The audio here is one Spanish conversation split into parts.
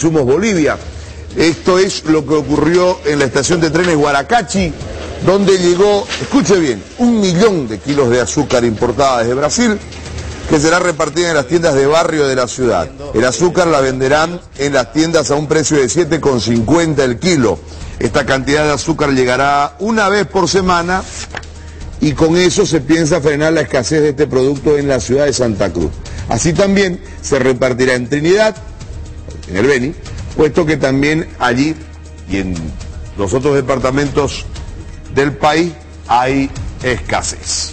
Insumos Bolivia. Esto es lo que ocurrió en la estación de trenes Guaracachi, donde llegó, escuche bien, 1 millón de kilos de azúcar importada desde Brasil, que será repartida en las tiendas de barrio de la ciudad. El azúcar la venderán en las tiendas a un precio de 7,50 el kilo. Esta cantidad de azúcar llegará una vez por semana y con eso se piensa frenar la escasez de este producto en la ciudad de Santa Cruz. Así también se repartirá en Trinidad, en el Beni, puesto que también allí y en los otros departamentos del país hay escasez.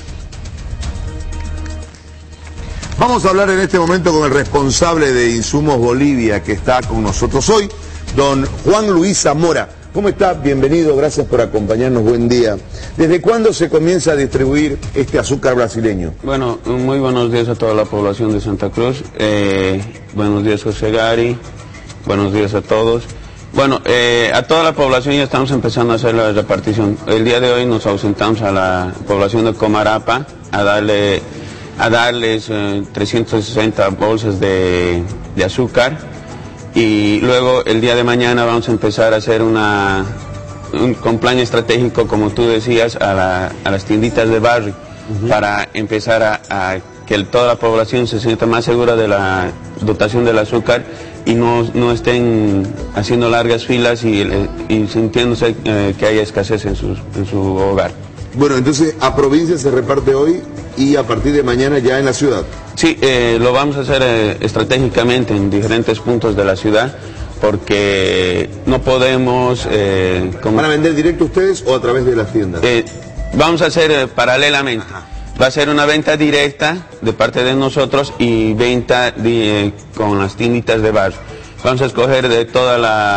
Vamos a hablar en este momento con el responsable de Insumos Bolivia, que está con nosotros hoy, don Juan Luis Zamora. ¿Cómo está? Bienvenido, gracias por acompañarnos, buen día. ¿Desde cuándo se comienza a distribuir este azúcar brasileño? Bueno, muy buenos días a toda la población de Santa Cruz. Buenos días, José Gary. Buenos días a todos. Bueno, a toda la población ya estamos empezando a hacer la repartición. El día de hoy nos ausentamos a la población de Comarapa a darles 360 bolsas de azúcar. Y luego el día de mañana vamos a empezar a hacer un plan estratégico, como tú decías, a las tienditas de barrio, para empezar a que toda la población se sienta más segura de la dotación del azúcar y no estén haciendo largas filas y sintiéndose que hay escasez en su hogar. Bueno, entonces a provincia se reparte hoy y a partir de mañana ya en la ciudad. Sí, lo vamos a hacer estratégicamente en diferentes puntos de la ciudad, porque no podemos... ¿Van a vender directo ustedes o a través de las tiendas? Vamos a hacer paralelamente. Ajá. Va a ser una venta directa de parte de nosotros y venta con las tienditas de barrio. Vamos a escoger de toda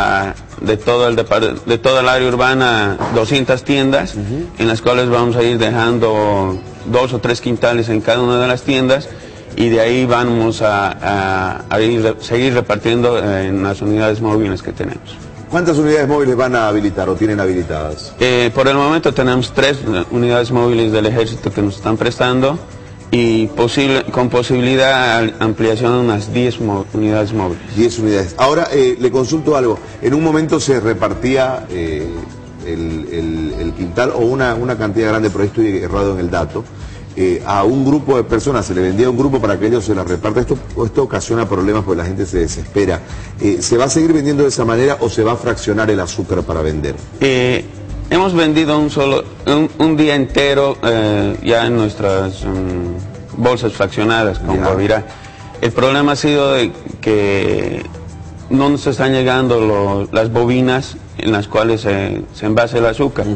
el área urbana 200 tiendas, en las cuales vamos a ir dejando 2 o 3 quintales en cada una de las tiendas, y de ahí vamos a seguir repartiendo en las unidades móviles que tenemos. ¿Cuántas unidades móviles van a habilitar o tienen habilitadas? Por el momento tenemos 3 unidades móviles del ejército que nos están prestando y con posibilidad de ampliación a unas 10 unidades móviles. 10 unidades. Ahora le consulto algo. En un momento se repartía el quintal o una cantidad grande, por ahí estoy errado en el dato, a un grupo de personas, se le vendía a un grupo para que ellos se la repartan. Esto ocasiona problemas porque la gente se desespera. ¿Se va a seguir vendiendo de esa manera o se va a fraccionar el azúcar para vender? Hemos vendido un día entero ya en nuestras bolsas fraccionadas con Guavirá. El problema ha sido de que no nos están llegando las bobinas en las cuales se envasa el azúcar.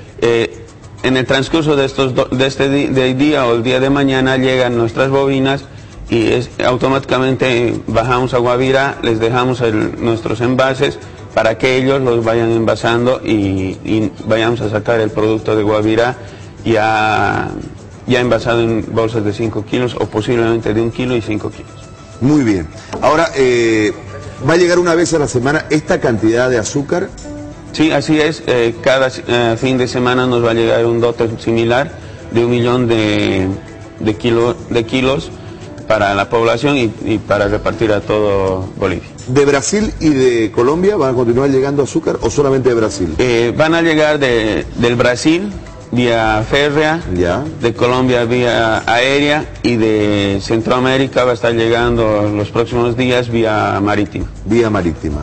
En el transcurso de este día o el día de mañana llegan nuestras bobinas y automáticamente bajamos a Guavirá, les dejamos nuestros envases para que ellos los vayan envasando y vayamos a sacar el producto de Guavirá ya envasado en bolsas de 5 kilos o posiblemente de 1 kilo y 5 kilos. Muy bien. Ahora, ¿va a llegar una vez a la semana esta cantidad de azúcar? Sí, así es. Cada fin de semana nos va a llegar un dote similar de 1 millón de kilos para la población y para repartir a todo Bolivia. ¿De Brasil y de Colombia van a continuar llegando azúcar o solamente de Brasil? Van a llegar del Brasil vía férrea, de Colombia vía aérea y de Centroamérica va a estar llegando los próximos días vía marítima. Vía marítima.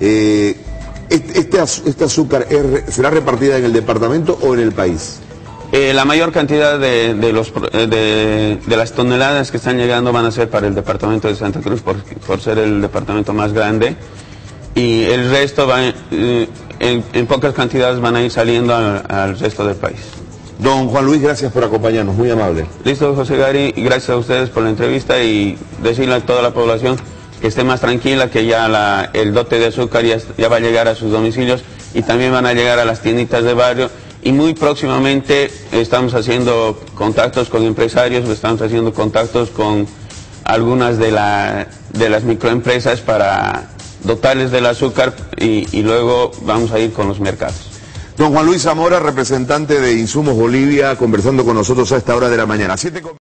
¿Este azúcar será repartida en el departamento o en el país? La mayor cantidad de las toneladas que están llegando van a ser para el departamento de Santa Cruz por ser el departamento más grande, y el resto en pocas cantidades van a ir saliendo al resto del país. Don Juan Luis, gracias por acompañarnos, muy amable. Listo, José Gary, gracias a ustedes por la entrevista y decirle a toda la población que esté más tranquila, que ya el dote de azúcar ya va a llegar a sus domicilios y también van a llegar a las tienditas de barrio, y muy próximamente estamos haciendo contactos con empresarios, estamos haciendo contactos con algunas de las microempresas para dotarles del azúcar y luego vamos a ir con los mercados. Don Juan Luis Zamora, representante de Insumos Bolivia, conversando con nosotros a esta hora de la mañana.